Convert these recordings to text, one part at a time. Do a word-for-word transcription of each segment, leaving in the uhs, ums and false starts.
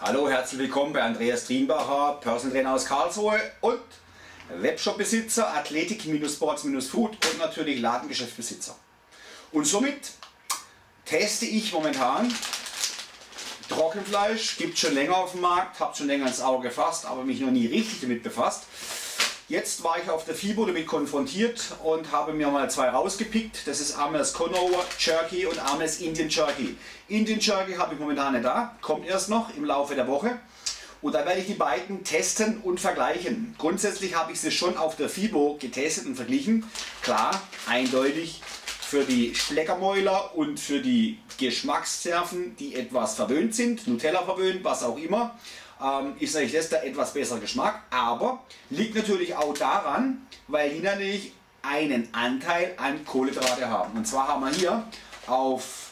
Hallo, herzlich willkommen bei Andreas Trienbacher, Personal Trainer aus Karlsruhe und Webshop-Besitzer, Athletik-Sports-Food und natürlich Ladengeschäftsbesitzer. Und somit teste ich momentan Trockenfleisch, gibt es schon länger auf dem Markt, habe schon länger ins Auge gefasst, aber mich noch nie richtig damit befasst. Jetzt war ich auf der FIBO damit konfrontiert und habe mir mal zwei rausgepickt. Das ist einmal das Conover Jerky und einmal das Indian Jerky. Indian Jerky habe ich momentan nicht da, kommt erst noch im Laufe der Woche. Und da werde ich die beiden testen und vergleichen. Grundsätzlich habe ich sie schon auf der FIBO getestet und verglichen. Klar, eindeutig für die Schleckermäuler und für die Geschmacksnerven, die etwas verwöhnt sind, Nutella verwöhnt, was auch immer. Ähm, ist natürlich das der etwas bessere Geschmack, aber liegt natürlich auch daran, weil die natürlich einen Anteil an Kohlenhydrate haben. Und zwar haben wir hier auf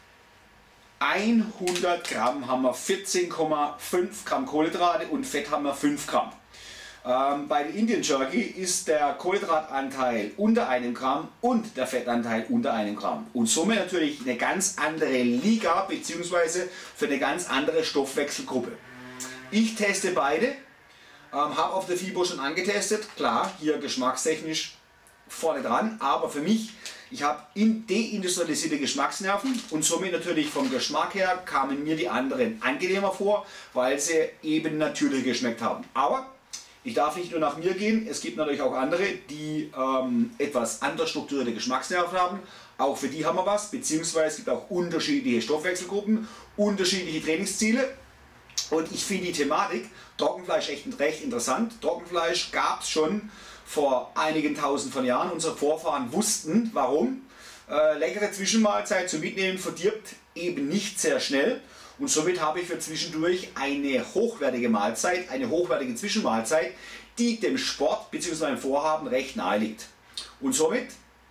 hundert Gramm haben wir vierzehn Komma fünf Gramm Kohlenhydrate und Fett haben wir fünf Gramm. Ähm, bei der Indian Jerky ist der Kohlenhydratanteil unter einem Gramm und der Fettanteil unter einem Gramm. Und somit natürlich eine ganz andere Liga bzw. für eine ganz andere Stoffwechselgruppe. Ich teste beide, ähm, habe auf der FIBO schon angetestet, klar, hier geschmackstechnisch vorne dran, aber für mich, ich habe deindustrialisierte Geschmacksnerven und somit natürlich vom Geschmack her kamen mir die anderen angenehmer vor, weil sie eben natürlich geschmeckt haben. Aber ich darf nicht nur nach mir gehen, es gibt natürlich auch andere, die ähm, etwas anders strukturierte Geschmacksnerven haben. Auch für die haben wir was, beziehungsweise es gibt auch unterschiedliche Stoffwechselgruppen, unterschiedliche Trainingsziele. Und ich finde die Thematik Trockenfleisch echt recht interessant. Trockenfleisch gab es schon vor einigen tausend von Jahren. Unsere Vorfahren wussten, warum. Äh, leckere Zwischenmahlzeit zum Mitnehmen verdirbt eben nicht sehr schnell. Und somit habe ich für zwischendurch eine hochwertige Mahlzeit, eine hochwertige Zwischenmahlzeit, die dem Sport bzw. dem Vorhaben recht nahe liegt. Und somit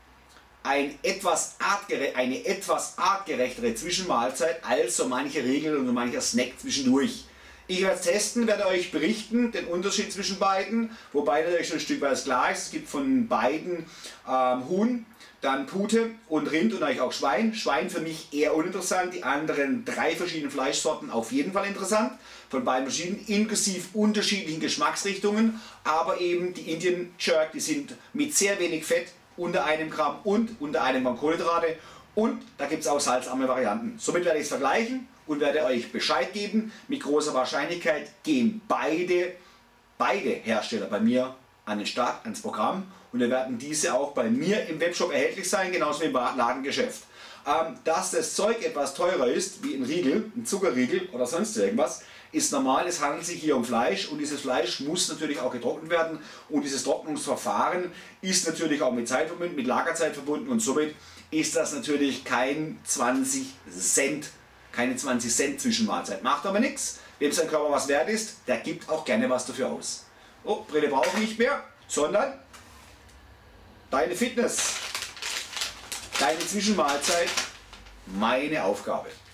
ein etwas artgere eine etwas artgerechtere Zwischenmahlzeit als so manche Regel und so mancher Snack zwischendurch. Ich werde es testen, werde euch berichten, den Unterschied zwischen beiden, wobei natürlich schon ein Stück weit klar ist. Es gibt von beiden ähm, Huhn, dann Pute und Rind und eigentlich auch Schwein. Schwein für mich eher uninteressant, die anderen drei verschiedenen Fleischsorten auf jeden Fall interessant. Von beiden verschiedenen, inklusive unterschiedlichen Geschmacksrichtungen, aber eben die Indian Jerk, die sind mit sehr wenig Fett, unter einem Gramm und unter einem Gramm Kohlenhydrate, und da gibt es auch salzarme Varianten. Somit werde ich es vergleichen und werde euch Bescheid geben. Mit großer Wahrscheinlichkeit gehen beide, beide Hersteller bei mir an den Start, ans Programm, und wir werden diese auch bei mir im Webshop erhältlich sein, genauso wie im Ladengeschäft. Ähm, dass das Zeug etwas teurer ist, wie ein Riegel, ein Zuckerriegel oder sonst irgendwas, ist normal. Es handelt sich hier um Fleisch und dieses Fleisch muss natürlich auch getrocknet werden, und dieses Trocknungsverfahren ist natürlich auch mit Zeit verbunden, mit Lagerzeit verbunden, und somit ist das natürlich kein zwanzig Cent, keine zwanzig Cent Zwischenmahlzeit. Macht aber nichts. Wem sein Körper was wert ist, der gibt auch gerne was dafür aus. Oh, Brille brauche ich nicht mehr, sondern deine Fitness, deine Zwischenmahlzeit, meine Aufgabe.